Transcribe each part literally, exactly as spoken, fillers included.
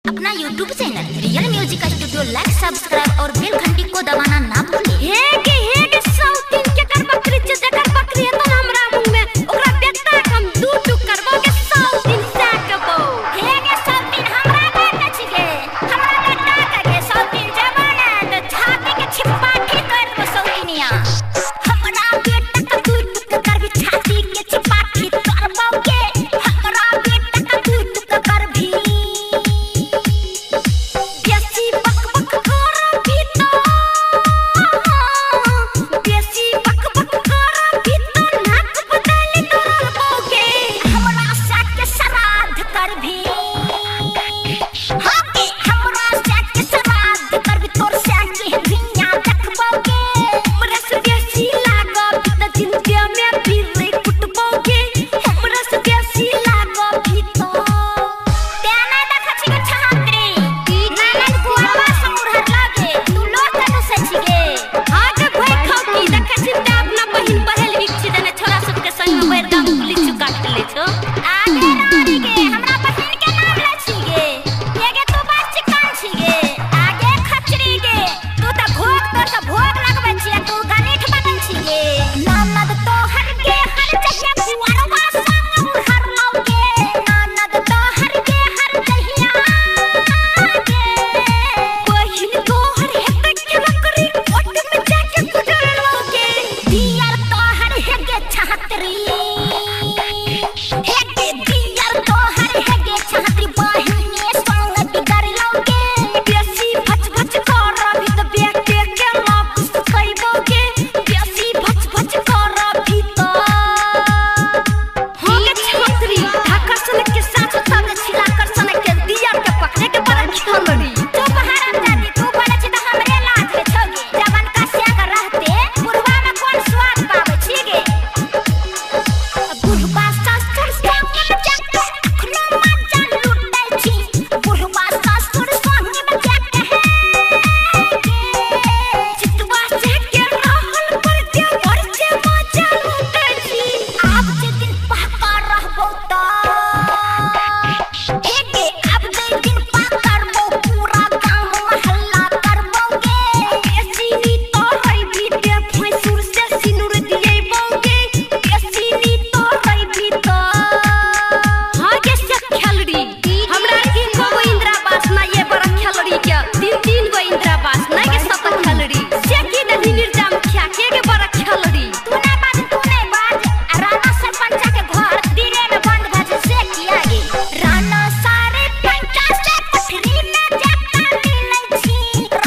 अपना YouTube channel real music studio like subscribe और bell घंटी को दबाना ना भूलिए। हे के हे के साउथ के कर बकरी जे जकर बकरी है तो हमरा मुंह में ओकरा बेटा हम दू टुक करबो के साउथ दिन साकबो। हे के साउथ दिन हमरा बेटा छिके हमरा बेटा के साउथ दिन जमाना तो छाती के छिपा के कर दो साउथ दिनिया हमरा बेटा का दू टुक कर भी छाती के छिपा के करबो के हमरा बेटा का दू टुक कर भी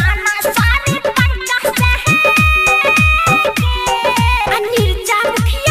मुखिया